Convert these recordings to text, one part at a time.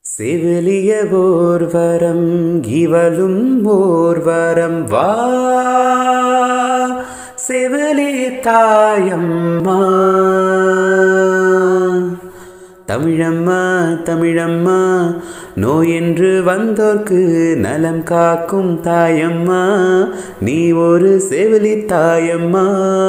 செவிலிய ஓர்வரம் இவளும் ஓர்வரம் வா செவிலிய தாயம்மா தமிழம்மா தமிழம்மா நோயென்று வந்தோர்க்கு நலம் காக்கும் தாயம்மா நீ ஒரு செவிலி தாயம்மா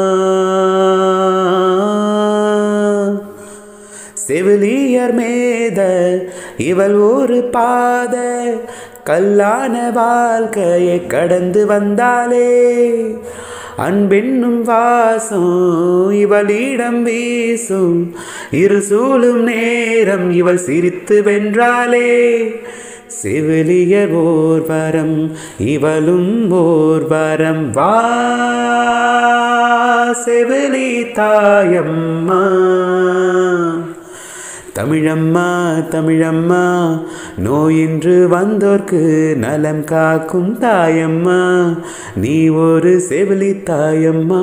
செவிலியர் மேத இவள் ஒரு பாத கல்லான வாழ்க்கையை கடந்து வந்தாலே அன்பென்னும் வாசம் இவளிடம் வீசும் இருசூலும் நேரம் இவள் சிரித்து வென்றாலே செவிலியர் ஓர்வரம் இவளும் ஓர்வரம் வா செவிலி தாயம்மா தமிழம்மா தமிழம்மா நோயின்று வந்தோர்க்கு நலம் காக்கும் தாயம்மா நீ ஒரு செவிலி தாயம்மா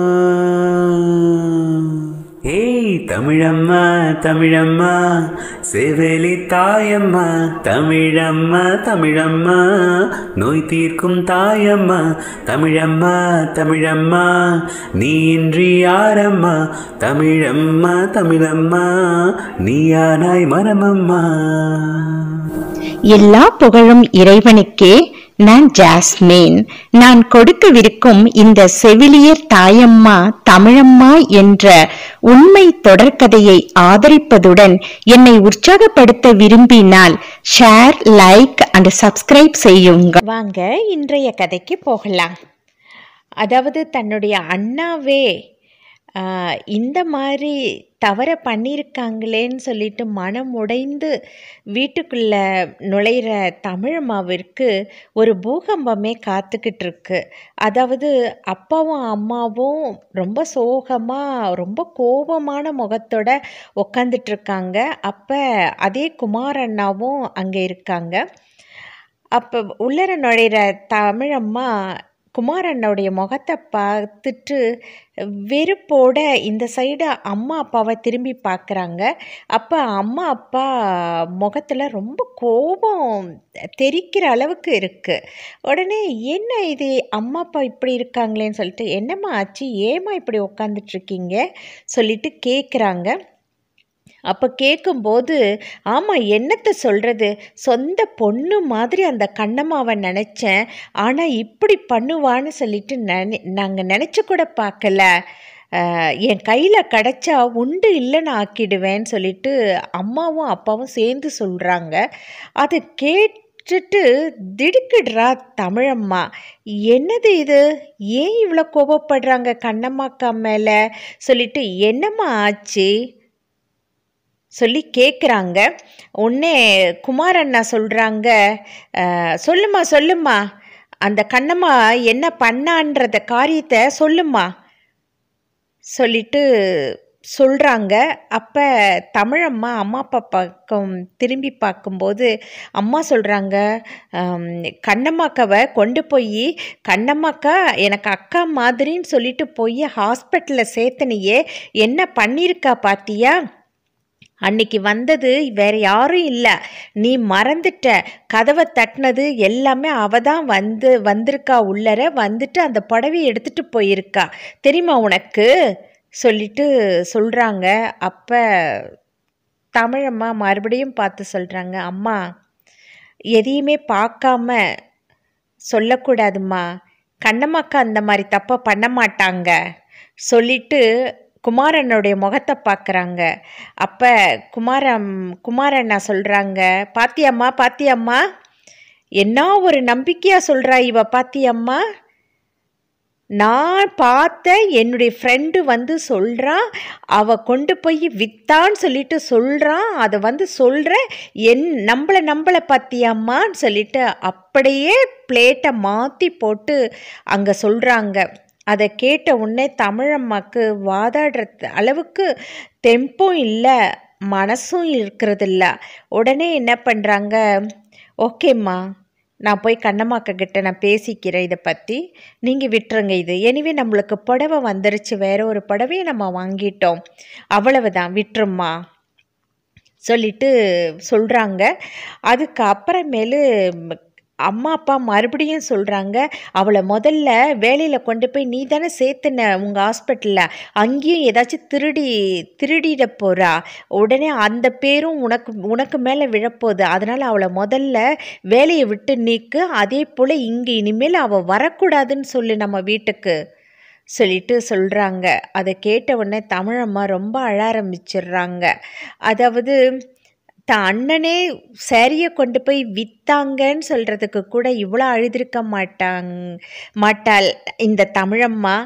ஏய் தமிழம்மா தமிழம்மா செவிலி தாயம்மா தமிழம்மா தமிழம்மா நோய் தீர்க்கும் தாயம்மா தமிழம்மா தமிழம்மா நீ இன்றி யாரம்மா தமிழம்மா தமிழம்மா நீயானாய் மரமம்மா. எல்லா புகழும் இறைவனுக்கே. நான் ஜாஸ்மின். நான் கொடுக்கவிருக்கும் இந்த செவிலியர் தாயம்மா தமிழம்மா என்ற உண்மை தொடர்கதையை ஆதரிப்பதுடன் என்னை உற்சாகப்படுத்த விரும்பினால் ஷேர், லைக் அண்ட் சப்ஸ்கிரைப் செய்யுங்க. வாங்க இன்றைய கதைக்கு போகலாம். அதாவது தன்னுடைய அண்ணாவே இந்த மாதிரி தவற பண்ணியிருக்காங்களேன்னு சொல்லிட்டு மனம் உடைந்து வீட்டுக்குள்ளே நுழையிற தமிழம்மாவிற்கு ஒரு பூகம்பமே காத்துக்கிட்டு இருக்கு. அதாவது அப்பாவும் அம்மாவும் ரொம்ப சோகமாக ரொம்ப கோபமான முகத்தோட உக்காந்துட்ருக்காங்க. அப்போ அதே குமாரண்ணாவும் அங்கே இருக்காங்க. அப்போ உள்ளர நுழையிற தமிழம்மா குமாரண்ணோடைய முகத்தை பார்த்துட்டு வெறுப்போட இந்த சைடு அம்மா அப்பாவை திரும்பி பார்க்குறாங்க. அப்போ அம்மா அப்பா முகத்தில் ரொம்ப கோபம் தெரிக்கிற அளவுக்கு இருக்குது. உடனே என்ன இது அம்மா அப்பா இப்படி இருக்காங்களேன்னு சொல்லிட்டு என்னம்மா ஆச்சு, ஏம்மா இப்படி உக்காந்துட்ருக்கீங்க சொல்லிட்டு கேட்குறாங்க. அப்போ கேட்கும்போது ஆமாம் என்னத்தை சொல்கிறது, சொந்த பொண்ணு மாதிரி அந்த கண்ணம்மாவை நினச்சேன், ஆனால் இப்படி பண்ணுவான்னு சொல்லிட்டு நாங்கள் நினச்சி கூட பார்க்கல, என் கையில் கிடச்சா உண்டு இல்லைன்னு ஆக்கிடுவேன்னு சொல்லிட்டு அம்மாவும் அப்பாவும் சேர்ந்து சொல்கிறாங்க. அதை கேட்டுட்டு திடுக்கிடுறா தமிழம்மா. என்னது இது, ஏன் இவ்வளோ கோபப்படுறாங்க கண்ணம்மாக்கா மேலே சொல்லிட்டு என்னம்மா ஆச்சு சொல்லி கேட்குறாங்க. உடனே குமாரண்ணா சொல்கிறாங்க, சொல்லுமா சொல்லுமா அந்த கண்ணம்மா என்ன பண்ணான்றத காரியத்தை சொல்லுமா சொல்லிட்டு சொல்கிறாங்க. அப்போ தமிழம்மா அம்மா அப்பா பக்கம் திரும்பி பார்க்கும்போது அம்மா சொல்கிறாங்க, கண்ணம்மாக்காவை கொண்டு போய் கண்ணம்மாக்கா எனக்கு அக்கா மாதிரின்னு சொல்லிட்டு போய் ஹாஸ்பிட்டலில் சேர்த்தனையே என்ன பண்ணியிருக்கா பார்த்தியா, அன்னைக்கு வந்தது வேற யாரும் இல்லை, நீ மறந்துட்ட, கதவை தட்டினது எல்லாமே அவ தான் வந்திருக்கா, உள்ளர வந்துட்டு அந்த புடவையை எடுத்துகிட்டு போயிருக்கா தெரியுமா உனக்கு சொல்லிட்டு சொல்கிறாங்க. அப்போ தமிழம்மா மறுபடியும் பார்த்து சொல்கிறாங்க, அம்மா எதையுமே பார்க்காம சொல்லக்கூடாதும்மா, கண்ணம்மாக்கா அந்த மாதிரி தப்பை பண்ண மாட்டாங்க சொல்லிட்டு குமாரனுடைய முகத்தை பார்க்குறாங்க. அப்போ குமாரண்ணா சொல்கிறாங்க, பாத்தியம்மா பாத்தியம்மா என்ன ஒரு நம்பிக்கையாக சொல்கிறா இவ, பாத்தியம்மா நான் பார்த்த என்னுடைய ஃப்ரெண்டு வந்து சொல்கிறான், அவள் கொண்டு போய் வித்தான்னு சொல்லிட்டு சொல்கிறான், அதை வந்து சொல்கிறேன் நம்மளை பாத்தியம்மான்னு சொல்லிட்டு அப்படியே பிளேட்டை மாற்றி போட்டு அங்கே சொல்கிறாங்க. அதை கேட்ட உடனே தமிழம்மாக்கு வாதாடுற அளவுக்கு தெம்பும் இல்லை, மனசும் இருக்கிறதில்ல. உடனே என்ன பண்ணுறாங்க, ஓகேம்மா நான் போய் கண்ணம்மாக்கிட்ட நான் பேசிக்கிறேன், இதை பற்றி நீங்கள் விட்டுருங்க, இது எனிவே நம்மளுக்கு புடவை வந்துருச்சு, வேற ஒரு புடவையை நம்ம வாங்கிட்டோம், அவ்வளவுதான் விட்டுருமா சொல்லிட்டு சொல்கிறாங்க. அதுக்கு அப்புறமேலு அம்மா அப்பா மறுபடியும் சொல்கிறாங்க, அவளை முதல்ல வேலையில் கொண்டு போய் நீ தானே சேர்த்துன உங்கள் ஹாஸ்பிட்டலில், அங்கேயும் ஏதாச்சும் திருடிட போகிறா, உடனே அந்த பேரும் உனக்கு மேலே விழப்போகுது, அதனால் அவளை முதல்ல வேலையை விட்டு நீக்கு, அதே போல் இங்கே இனிமேல் அவள் வரக்கூடாதுன்னு சொல்லு நம்ம வீட்டுக்கு சொல்லிட்டு சொல்கிறாங்க. அதை கேட்ட உடனே தமிழம்மா ரொம்ப அழ ஆரம்பிச்சிடுறாங்க. அதாவது தான் அண்ணனே சேரீயை கொண்டு போய் விற்றாங்கன்னு சொல்கிறதுக்கு கூட இவ்வளோ அழுதிருக்க மாட்டாள் இந்த தமிழம்மா.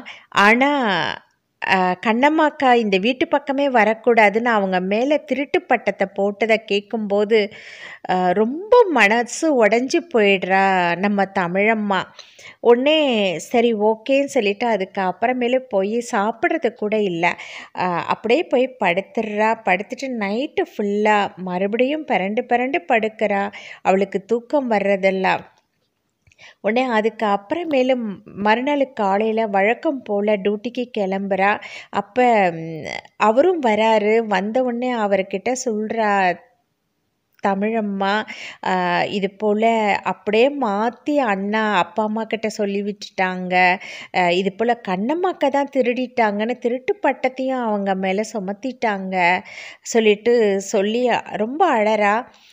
ஆனால் கண்ணம்மாக்கா இந்த வீட்டு பக்கமே வரக்கூடாதுன்னு அவங்க மேலே திருட்டு பட்டத்தை போட்டதை கேட்கும்போது ரொம்ப மனசு உடஞ்சி போயிடுறா நம்ம தமிழம்மா. உடனே சரி ஓகேன்னு சொல்லிவிட்டு அதுக்கு அப்புறமேலே போய் சாப்பிட்றது கூட இல்லை, அப்படியே போய் படுத்துட்டு நைட்டு ஃபுல்லாக மறுபடியும் பிறண்டு படுக்கிறா, அவளுக்கு தூக்கம் வர்றதெல்லாம். உடனே அதுக்கு அப்புறமேலும் மறுநாள் காலையில் வழக்கம் போல் டியூட்டிக்கு கிளம்புறா. அப்போ அவரும் வராரு. வந்த உடனே அவர்கிட்ட சொல்கிறா தமிழம்மா, இது போல் அப்படியே மாற்றி அண்ணா அப்பா அம்மா கிட்ட சொல்லி விட்டுட்டாங்க, இது போல் கண்ணம்மாக்கா தான் திருடிட்டாங்கன்னு திருட்டு பட்டத்தையும் அவங்க மேலே சுமத்திட்டாங்க சொல்லி ரொம்ப அழறா.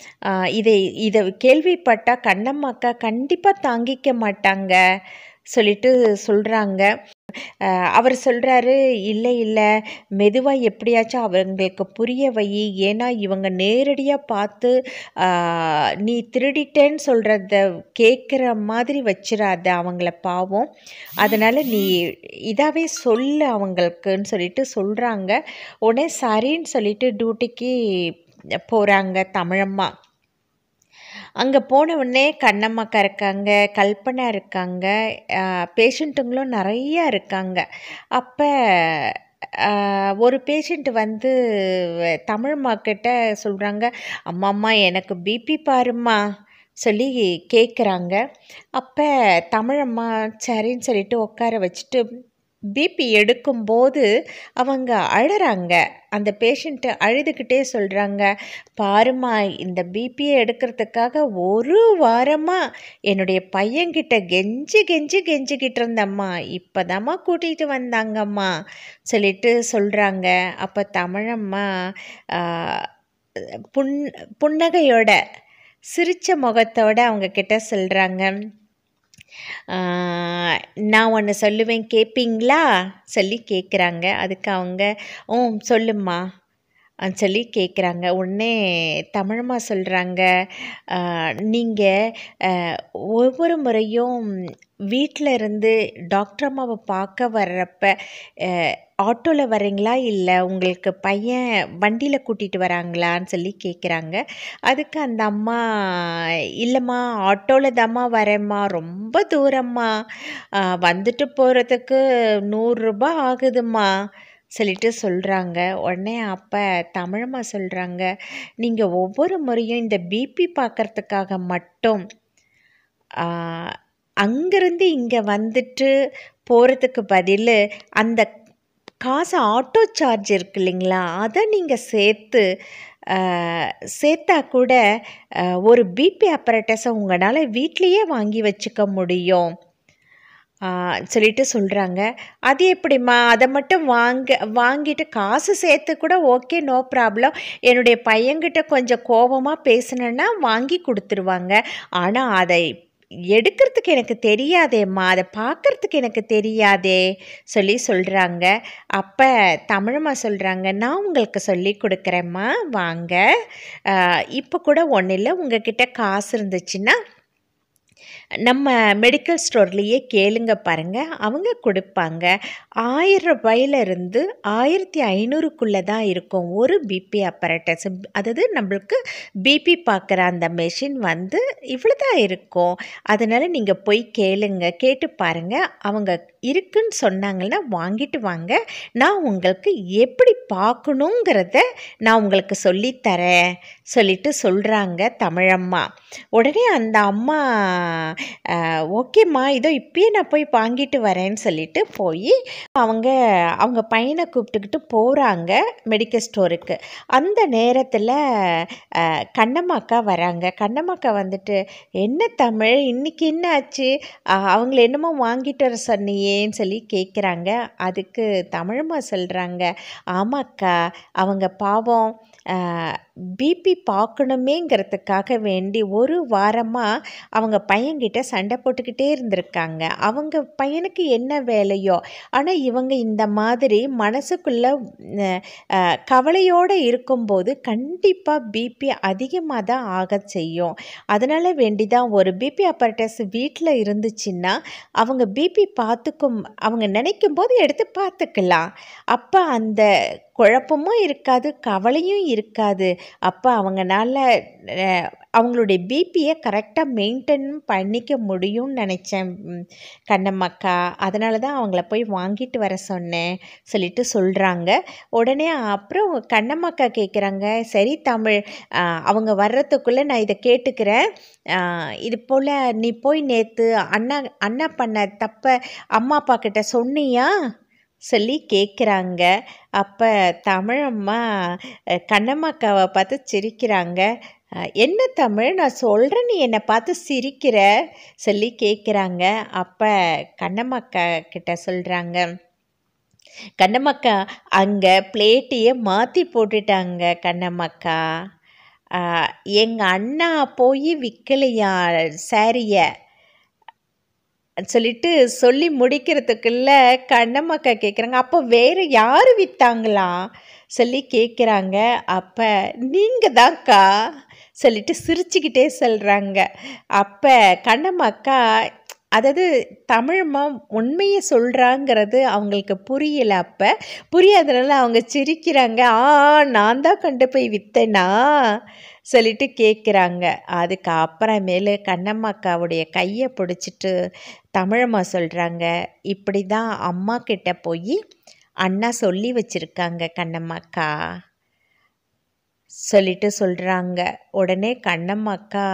இதை கேள்விப்பட்டால் கண்ணம்மாக்கா கண்டிப்பாக தாங்கிக்க மாட்டாங்க சொல்கிறாங்க. அவர் சொல்கிறாரு, இல்லை மெதுவாக எப்படியாச்சும் அவங்களுக்கு புரிய வை, ஏன்னா இவங்க நேரடியாக பார்த்து நீ திருடிட்டேன்னு சொல்கிறத கேட்குற மாதிரி வச்சிடாத அவங்கள பாவம், அதனால் நீ இதாகவே சொல்லு அவங்களுக்குன்னு சொல்லிட்டு சொல்கிறாங்க. உடனே சரின்னு சொல்லிட்டு டியூட்டிக்கு போகிறாங்க தமிழம்மா. அங்கே போன உடனே கண்ணம்மாக்கா இருக்காங்க, கல்பனா இருக்காங்க, பேஷண்ட்டுங்களும் நிறையா இருக்காங்க. அப்போ ஒரு பேஷண்ட் வந்து தமிழ்மாக்கிட்ட சொல்கிறாங்க, அம்மா எனக்கு பிபி பாரும்மா சொல்லி கேட்குறாங்க. அப்போ தமிழம்மா சரின்னு சொல்லிட்டு உட்கார வச்சுட்டு பிபி எடுக்கும்போது அவங்க அழறாங்க. அந்த பேஷண்ட்டு அழுதுகிட்டே சொல்கிறாங்க, பாருமா இந்த பிபியை எடுக்கிறதுக்காக ஒரு வாரமாக என்னுடைய பையன்கிட்ட கெஞ்சிக்கிட்டு இருந்தம்மா, இப்போதாம்மா கூட்டிகிட்டு வந்தாங்கம்மா சொல்லிட்டு சொல்கிறாங்க. அப்போ தமிழம்மா புன்னகையோட சிரித்த முகத்தோடு அவங்கக்கிட்ட சொல்கிறாங்க, நான் ஒன்று சொல்லுவேன் கேட்பீங்களா சொல்லி கேட்குறாங்க. அதுக்கு அவங்க சொல்லும்மா சொல்லி கேட்குறாங்க. உடனே தமிழம்மா சொல்கிறாங்க, நீங்கள் ஒவ்வொரு முறையும் வீட்டில் இருந்து டாக்டர் அம்மாவை பார்க்க வர்றப்ப ஆட்டோவில் வரீங்களா, இல்லை உங்களுக்கு பையன் வண்டியில் கூட்டிகிட்டு வராங்களான்னு சொல்லி கேட்குறாங்க. அதுக்கு அந்த அம்மா, இல்லைம்மா ஆட்டோவில் தாம்மா வரேம்மா, ரொம்ப தூரம்மா, வந்துட்டு போகிறதுக்கு 100 ரூபாய் ஆகுதும்மா சொல்லிட்டு சொல்கிறாங்க. உடனே அப்போ தமிழம்மா சொல்கிறாங்க, நீங்கள் ஒவ்வொரு முறையும் இந்த பிபி பார்க்குறதுக்காக மட்டும் அங்கேருந்து இங்கே வந்துட்டு போகிறதுக்கு பதில் அந்த காசு ஆட்டோ சார்ஜ் இருக்கு இல்லைங்களா, அதை நீங்கள் சேர்த்தா கூட ஒரு பிபி அப்பரேட்டஸை உங்களால் வீட்லேயே வாங்கி வச்சுக்க முடியும் சொல்லிட்டு சொல்கிறாங்க. அது எப்படிம்மா, அதை மட்டும் வாங்கிட்டு காசு சேர்த்து கூட ஓகே நோ ப்ராப்ளம், என்னுடைய பையன்கிட்ட கொஞ்சம் கோபமாக பேசினேன்னா வாங்கி கொடுத்துருவாங்க, ஆனால் அதை எடுக்கிறதுக்கு எனக்கு தெரியாதேம்மா, அதை பார்க்குறதுக்கு எனக்கு தெரியாதே சொல்கிறாங்க. அப்போ தமிழம்மா சொல்கிறாங்க, நான் உங்களுக்கு சொல்லி கொடுக்குறேம்மா வாங்க, இப்போ கூட ஒன்றும் இல்லை, உங்ககிட்ட காசு இருந்துச்சுன்னா நம்ம மெடிக்கல் ஸ்டோர்லேயே கேளுங்க பாருங்கள், அவங்க கொடுப்பாங்க. 1000 ரூபாயிலிருந்து 1500க்குள்ளே தான் இருக்கும் ஒரு பிபி அப்பரேட்டஸ். அதாவது நம்மளுக்கு பிபி பார்க்குற அந்த மெஷின் வந்து இவ்வளோ தான் இருக்கும். அதனால் நீங்கள் போய் கேளுங்க, கேட்டு பாருங்கள், அவங்க இருக்குன்னு சொன்னாங்கன்னா வாங்கிட்டு வாங்க, நான் உங்களுக்கு எப்படி பார்க்கணுங்கிறத நான் உங்களுக்கு சொல்லித்தரேன் சொல்லிட்டு சொல்கிறாங்க தமிழம்மா. உடனே அந்த அம்மா ஓகேம்மா, இதோ இப்பயே நான் போய் வாங்கிட்டு வரேன்னு சொல்லிட்டு போய் அவங்க பையனை கூப்பிட்டுக்கிட்டு போகிறாங்க மெடிக்கல் ஸ்டோருக்கு. அந்த நேரத்தில் கண்ணம்மாக்கா வராங்க. கண்ணம்மாக்கா வந்துட்டு, என்ன தமிழ், இன்னைக்கு என்ன ஆச்சு, அவங்கள என்னமோ வாங்கிட்டு வர சொன்னியேன்னு சொல்லி கேட்குறாங்க. அதுக்கு தமிழம்மா சொல்கிறாங்க, ஆமாக்கா, அவங்க பாவம் பிபி பார்க்கணுமேங்கிறதுக்காக வேண்டி ஒரு வாரமாக அவங்க பையன்கிட்ட சண்டை போட்டுக்கிட்டே இருந்திருக்காங்க. அவங்க பையனுக்கு என்ன வேலையோ, ஆனால் இவங்க இந்த மாதிரி மனசுக்குள்ளே கவலையோடு இருக்கும்போது கண்டிப்பாக பிபி அதிகமாக தான் ஆக செய்யும். அதனால் வேண்டி தான் ஒரு பிபி அப்பரேட்டஸ் வீட்டில் இருந்துச்சுன்னா அவங்க பிபி அவங்க நினைக்கும் போது எடுத்து பார்த்துக்கலாம். அப்போ அந்த குழப்பமும் இருக்காது, கவலையும் இருக்காது. அப்போ அவங்களால அவங்களுடைய பிபியை கரெக்டாக மெயின்டைன் பண்ணிக்க முடியும்னு நினச்சேன் கண்ணம்மாக்கா. அதனால தான் அவங்கள போய் வாங்கிட்டு வர சொன்னேன் சொல்லிட்டு சொல்கிறாங்க. உடனே அப்புறம் கண்ணம்மாக்கா கேட்குறாங்க, சரி தமிழ், அவங்க வர்றதுக்குள்ளே நான் இதை கேட்டுக்கிறேன். இது போல் நீ போய் நேற்று அண்ணா பண்ண தப்பை அம்மா அப்பா கிட்ட சொன்னியா சொல்லி கேட்குறாங்க. அப்போ தமிழம்மா கண்ணம்மாக்காவை பார்த்து சிரிக்கிறாங்க. என்ன தமிழ், நான் சொல்கிறேன், நீ என்னை பார்த்து சிரிக்கிற சொல்லி கேட்குறாங்க. அப்போ கண்ணம்மாக்கா கிட்ட சொல்கிறாங்க, கண்ணம்மாக்கா அங்கே பிளேட்டையே மாற்றி போட்டுட்டாங்க கண்ணம்மாக்கா, எங்கள் அண்ணா போய் விற்கலையா சாரியை சொல்லிட்டு சொல்லி முடிக்கிறதுக்குள்ள கண்ணம்மாக்கா கேட்குறாங்க, அப்போ வேறு யார் விற்றாங்களா சொல்லி கேட்குறாங்க. அப்போ நீங்கள் தான்க்கா சொல்லிட்டு சிரிச்சுக்கிட்டே சொல்கிறாங்க. அப்போ கண்ணம்மாக்கா, அதாவது தமிழம்மா உண்மையை சொல்கிறாங்கிறது அவங்களுக்கு புரியலை. அப்போ புரியாதனால அவங்க சிரிக்கிறாங்க. நான் தான் கொண்டு போய் விற்றேனா சொல்லிட்டு கேட்குறாங்க. அதுக்கு அப்புறமேலு கண்ணம்மாக்காவுடைய கையை பிடிச்சிட்டு தமிழம்மா சொல்கிறாங்க, இப்படி தான் அம்மா கிட்ட போய் அண்ணா சொல்லி வச்சுருக்காங்க கண்ணம்மாக்கா சொல்லிட்டு சொல்கிறாங்க. உடனே கண்ணம்மாக்கா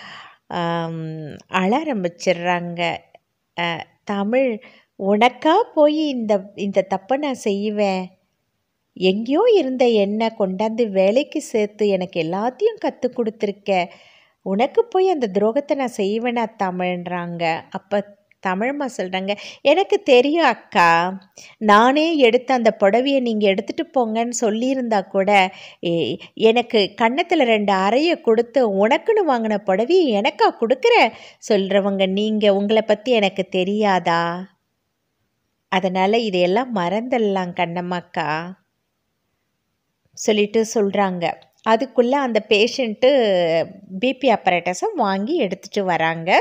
அழ ஆரம்பிச்சிடுறாங்க. தமிழ், உனக்கா போய் இந்த தப்பை நான் செய்வேன், எங்கேயோ இருந்த என்னை கொண்டாந்து வேலைக்கு சேர்த்து எனக்கு எல்லாத்தையும் கற்றுக் கொடுத்துருக்க, உனக்கு போய் அந்த துரோகத்தை நான் செய்வேனா தமிழ்ன்றாங்க. அப்போ தமிழம்மா சொல்கிறாங்க, எனக்கு தெரியும் அக்கா, நானே எடுத்த அந்த புடவையை நீங்கள் எடுத்துகிட்டு போங்கன்னு சொல்லியிருந்தா கூட எனக்கு கன்னத்தில் 2 அறையை கொடுத்து உனக்குன்னு வாங்கின புடவையை எனக்கா கொடுக்குற சொல்கிறவங்க நீங்கள், உங்களை பற்றி எனக்கு தெரியாதா, அதனால் இதையெல்லாம் மறந்துடலாம் கண்ணம்மாக்கா சொல்லிட்டு சொல்கிறாங்க. அதுக்குள்ளே அந்த பேஷண்ட்டு பிபி அப்பரேட்டஸை வாங்கி எடுத்துகிட்டு வராங்க.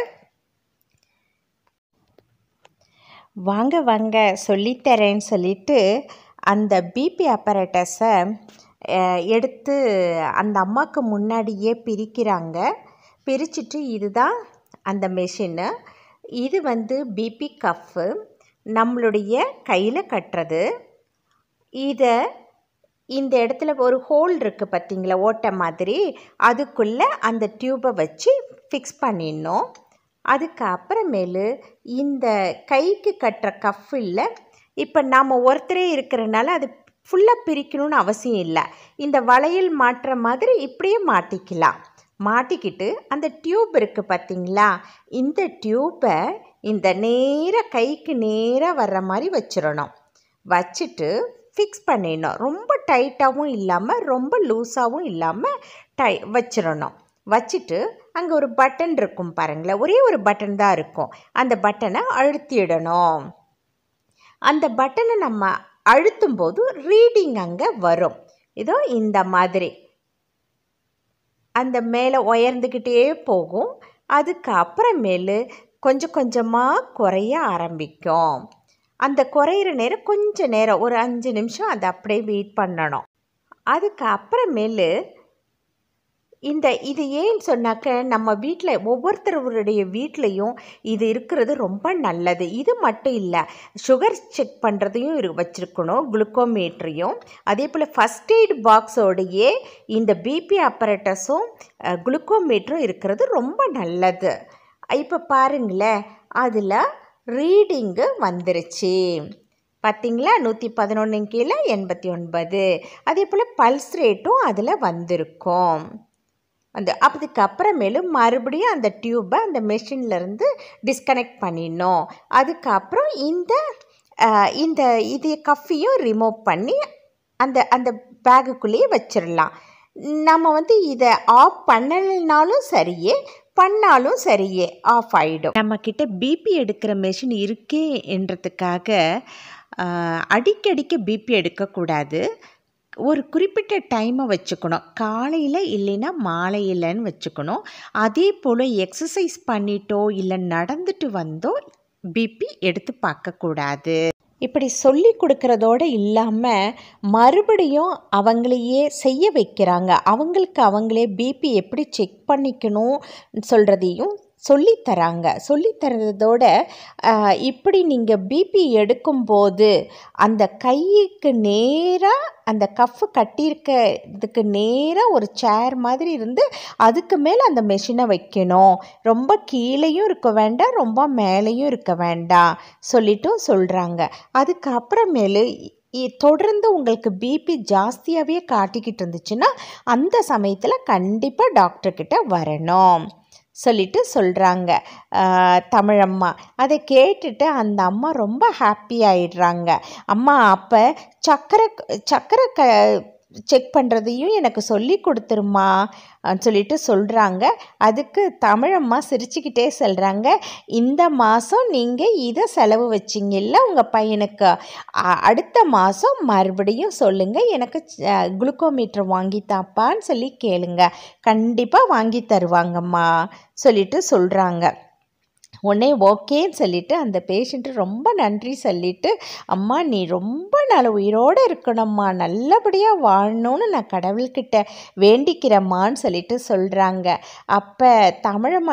வாங்க வாங்க சொல்லித்தரேன்னு சொல்லிட்டு அந்த பிபி அப்பரேட்டஸை எடுத்து அந்த அம்மாவுக்கு முன்னாடியே பிரிக்கிறாங்க. பிரிச்சுட்டு இதுதான் அந்த மெஷினு, இது பிபி கஃப்பு, நம்மளுடைய கையில் கட்டுறது. இதை இந்த இடத்துல ஒரு ஹோல் இருக்குது பார்த்தீங்களா, ஓட்டை மாதிரி, அதுக்குள்ளே அந்த டியூப்பை வச்சு ஃபிக்ஸ் பண்ணிடணும். அதுக்கு அப்புறமேலு இந்த கைக்கு கட்டுற கஃபில் இப்போ நாம் ஒருத்தரே இருக்கிறனால அது ஃபுல்லாக பிரிக்கணும்னு அவசியம் இல்லை. இந்த வளையல் மாட்டுற மாதிரி இப்படியே மாட்டிக்கலாம். மாட்டிக்கிட்டு அந்த டியூப் இருக்குது பார்த்தீங்களா, இந்த டியூப்பை இந்த நேராக கைக்கு நேராக வர்ற மாதிரி வச்சிடணும். வச்சுட்டு ஃபிக்ஸ் பண்ணிடணும். ரொம்ப டைட்டாகவும் இல்லாமல் ரொம்ப லூஸாகவும் இல்லாமல் வச்சிடணும். வச்சுட்டு அங்கே ஒரு பட்டன் இருக்கும் பாருங்களேன், ஒரே ஒரு பட்டன் தான் இருக்கும், அந்த பட்டனை அழுத்திடணும். அந்த பட்டனை நம்ம அழுத்தும்போது ரீடிங் அங்கே வரும். இதோ இந்த மாதிரி அந்த மேலே உயர்ந்துக்கிட்டே போகும். அதுக்கு அப்புறமேலு கொஞ்சம் கொஞ்சமாக குறைய ஆரம்பிக்கும். அந்த குறையிற நேரம் கொஞ்சம் நேரம், ஒரு 5 நிமிஷம் அதை அப்படியே வெயிட் பண்ணணும். அதுக்கு அப்புறமேலு இது ஏன்னு சொன்னாக்க நம்ம வீட்டில் ஒவ்வொருத்தருடைய வீட்லேயும் இது இருக்கிறது ரொம்ப நல்லது. இது மட்டும் இல்லை, சுகர் செக் பண்ணுறதையும் வச்சுருக்கணும், குளுக்கோமீட்டரையும். அதே போல் ஃபஸ்ட் எய்ட் பாக்ஸோடையே இந்த பிபி அப்பரேட்டஸும் குளுக்கோமீட்டரும் இருக்கிறது ரொம்ப நல்லது. இப்போ பாருங்களேன், அதில் ரீடிங்கு வந்துருச்சு பார்த்திங்களா, 111 கீழே 89. அதே போல் பல்ஸ் ரேட்டும் அதில் வந்திருக்கும். அதுக்கப்புறமேலும் மறுபடியும் அந்த டியூப்பை அந்த மெஷின்லேருந்து டிஸ்கனெக்ட் பண்ணிடணும். அதுக்கப்புறம் இது கஃபையும் ரிமூவ் பண்ணி அந்த பேகுக்குள்ளேயே வச்சிடலாம். நம்ம இதை ஆஃப் பண்ணலைனாலும் சரியே, பண்ணாலும் சரியே ஆஃப் ஆகிடும். நம்மக்கிட்ட பிபி எடுக்கிற மெஷின் இருக்கே என்றதுக்காக அடிக்கடிக்கு பிபி எடுக்கக்கூடாது. ஒரு குறிப்பிட்ட டைமை வச்சுக்கணும், காலையில் இல்லைன்னா மாலையிலன்னு வச்சுக்கணும். அதே போல் எக்ஸசைஸ் பண்ணிட்டோ இல்லை நடந்துட்டு வந்தோ பிபி எடுத்து பார்க்கக்கூடாது. இப்படி சொல்லி கொடுக்கறதோடு இல்லாமல் மறுபடியும் அவங்களையே செய்ய வைக்கிறாங்க. அவங்களே பிபி எப்படி செக் பண்ணிக்கணும் சொல்கிறதையும் சொல்லித்தராங்க. சொல்லித்தரதோட இப்படி நீங்கள் பிபி எடுக்கும்போது அந்த கைக்கு நேராக அந்த கஃப் கட்டியிருக்கிறதுக்கு நேராக ஒரு சேர் மாதிரி இருந்து அதுக்கு மேலே அந்த மெஷினை வைக்கணும். ரொம்ப கீழேயும் இருக்க வேண்டாம், ரொம்ப மேலேயும் இருக்க வேண்டாம் சொல்கிறாங்க. அதுக்கப்புறமேலு தொடர்ந்து உங்களுக்கு பிபி ஜாஸ்தியாகவே காட்டிக்கிட்டு இருந்துச்சுன்னா அந்த சமயத்தில் கண்டிப்பாக டாக்டர்கிட்ட வரணும் சொல்கிறாங்க தமிழம்மா. அதை கேட்டுட்டு அந்த அம்மா ரொம்ப ஹாப்பி ஆகிடுறாங்க. அம்மா அப்போ சக்கரை செக் பண்ணுறதையும் எனக்கு சொல்லி கொடுத்துருமா சொல்கிறாங்க. அதுக்கு தமிழம்மா சிரிச்சுக்கிட்டே சொல்கிறாங்க, இந்த மாதம் நீங்கள் இதை செலவு வச்சிங்கல்ல உங்கள் பையனுக்கு, அடுத்த மாதம் மறுபடியும் சொல்லுங்கள், எனக்கு குளுக்கோமீட்டர் வாங்கித்தாப்பான்னு சொல்லி கேளுங்க, கண்டிப்பாக வாங்கி தருவாங்கம்மா சொல்கிறாங்க. உடனே ஓகேன்னு சொல்லிவிட்டு அந்த பேஷண்ட்டு ரொம்ப நன்றி சொல்லிவிட்டு, அம்மா நீ ரொம்ப நாள் உயிரோடு இருக்கணும்மா, நல்லபடியாக வாழணும்னு நான் கடவுள்கிட்ட வேண்டிக்கிறம்மான்னு சொல்லிட்டு சொல்கிறாங்க. அப்போ தமிழம்மா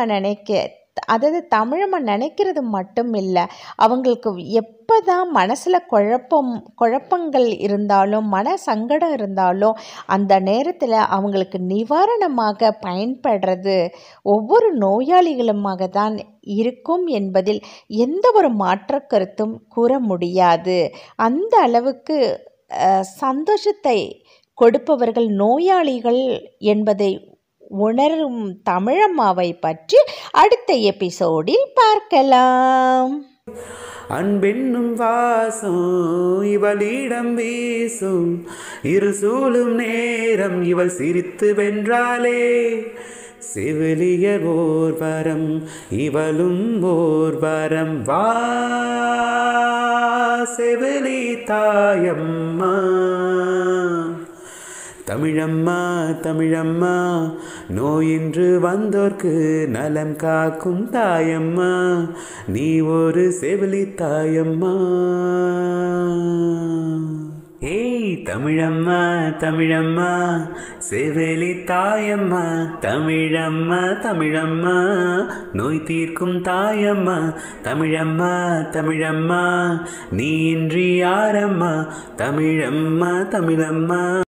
நினைக்கிறது மட்டும் இல்லை, அவங்களுக்கு எப்போ தான் மனசில் குழப்பங்கள் இருந்தாலும் மன சங்கடம் இருந்தாலும் அந்த நேரத்தில் அவங்களுக்கு நிவாரணமாக பயன்படுறது ஒவ்வொரு நோயாளிகளுமாக தான் இருக்கும் என்பதில் எந்த ஒரு மாற்று கருத்தும் கூற முடியாது. அந்த அளவுக்கு சந்தோஷத்தை கொடுப்பவர்கள் நோயாளிகள் என்பதை உணரும் தமிழம்மாவை பற்றி அடுத்த எபிசோடில் பார்க்கலாம். அன்பென்னும் வாசம் இவளிடம் வீசும், இருசூலும் நேரம் இவள் சிரித்து வென்றாலே, செவிலியர் ஓர் வரம் இவளும் ஓர் வரம், வா செவிலி தாயம்மா. தமிழம்மா தமிழம்மா, நோயின்று வந்தோர்க்கு நலம் காக்கும் தாயம்மா, நீ ஒரு செவிலி தாயம்மா. ஏய் தமிழம்மா தமிழம்மா, செவிலி தாயம்மா, தமிழம்மா தமிழம்மா, நோய் தீர்க்கும் தாயம்மா, தமிழம்மா தமிழம்மா, நீ இன்றி யாரம்மா, தமிழம்மா தமிழம்மா.